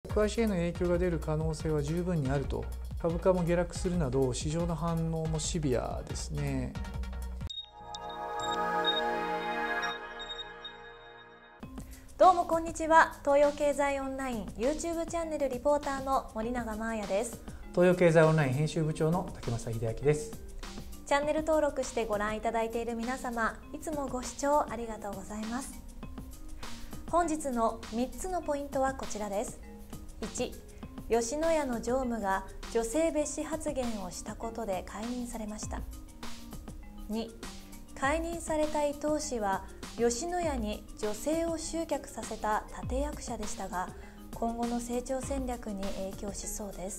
客足への影響が出る可能性は十分にあると。株価も下落するなど市場の反応もシビアですね。 どうもこんにちは。東洋経済オンライン YouTube チャンネルリポーターの森永真彩です。 東洋経済オンライン編集部長の竹正秀明です。 チャンネル登録してご覧いただいている皆様、いつもご視聴ありがとうございます。本日の3つのポイントはこちらです。1、吉野家の常務が女性蔑視発言をしたことで解任されました。2、解任された伊東氏は吉野家に女性を集客させた立役者でしたが、今後の成長戦略に影響しそうです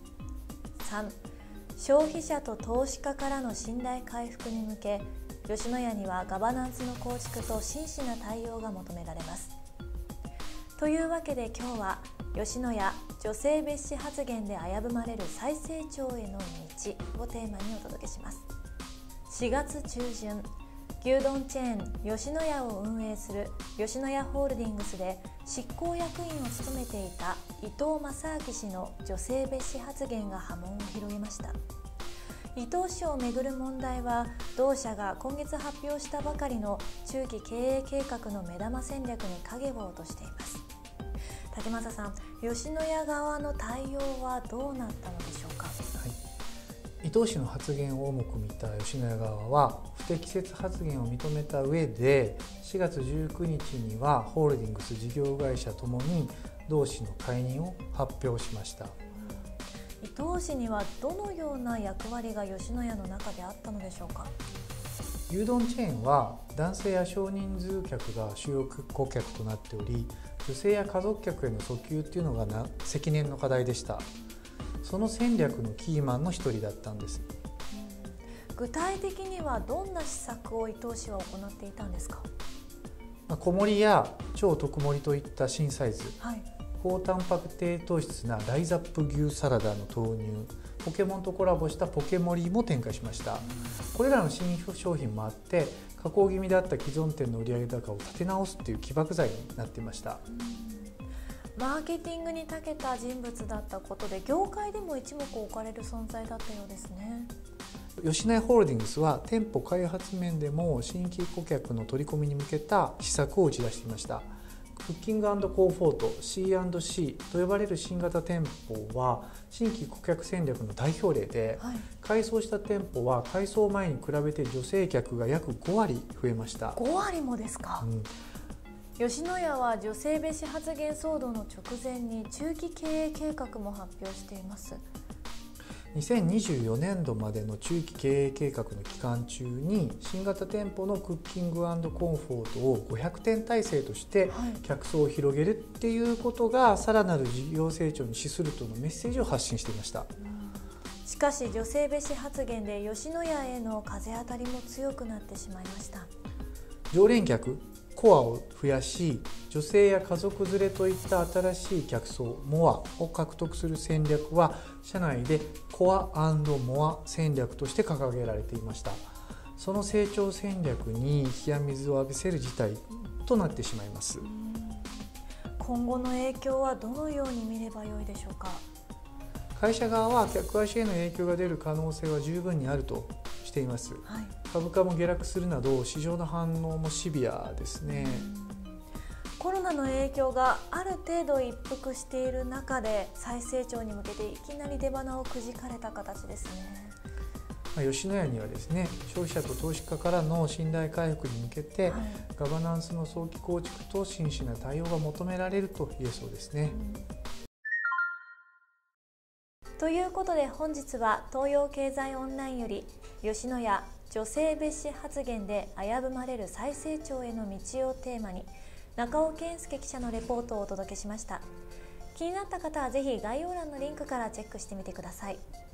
。3、消費者と投資家からの信頼回復に向け、吉野家にはガバナンスの構築と真摯な対応が求められます。というわけで今日は吉野家女性蔑視発言で危ぶまれる再成長への道をテーマにお届けします。4月中旬、牛丼チェーン吉野家を運営する吉野家ホールディングスで執行役員を務めていた伊藤正明氏の女性蔑視発言が波紋を広げました。伊藤氏をめぐる問題は、同社が今月発表したばかりの中期経営計画の目玉戦略に影を落としています。竹正さん、吉野家側の対応はどうなったのでしょうか。 伊藤氏の発言を重く見た吉野家側は不適切発言を認めた上で、4月19日にはホールディングス事業会社ともに同氏の解任を発表しました。 伊藤氏にはどのような役割が吉野家の中であったのでしょうか。 牛丼チェーンは男性や少人数客が主要顧客となっており、女性や家族客への訴求というのが積年の課題でした。その戦略のキーマンの一人だったんです。 具体的にはどんな施策を伊藤氏は行っていたんですか。 小盛りや超特盛りといった新サイズ、高タンパク低糖質なライザップ牛サラダの投入、ポケモンとコラボしたポケモリも展開しました。これらの新商品もあって、下降気味だった既存店の売上高を立て直すという起爆剤になっていました。 マーケティングに長けた人物だったことで、業界でも一目置かれる存在だったようですね。 吉野家ホールディングスは店舗開発面でも新規顧客の取り込みに向けた施策を打ち出していました。クッキング&コンフォート C&C と呼ばれる新型店舗は新規顧客戦略の代表例で、改装した店舗は改装前に比べて女性客が約5割増えました。 5割もですか。吉野家は女性蔑視発言騒動の直前に中期経営計画も発表しています。 2024年度までの中期経営計画の期間中に、新型店舗のクッキング&コンフォートを500店体制として客層を広げるっていうことが、さらなる事業成長に資するとのメッセージを発信していました。 しかし女性蔑視発言で吉野家への風当たりも強くなってしまいました。 常連客コアを増やし、女性や家族連れといった新しい客層モアを獲得する戦略は、社内でコア&モア戦略として掲げられていました。その成長戦略に冷や水を浴びせる事態となってしまいます。 今後の影響はどのように見ればよいでしょうか。 会社側は客足への影響が出る可能性は十分にあるとしています。株価も下落するなど市場の反応もシビアですね。 コロナの影響がある程度一服している中で、再成長に向けていきなり出鼻をくじかれた形ですね。 吉野家にはですね、消費者と投資家からの信頼回復に向けて、ガバナンスの早期構築と真摯な対応が求められると言えそうですね。 ということで本日は東洋経済オンラインより吉野家女性蔑視発言で危ぶまれる再成長への道をテーマに、中尾健介記者のレポートをお届けしました。気になった方はぜひ概要欄のリンクからチェックしてみてください。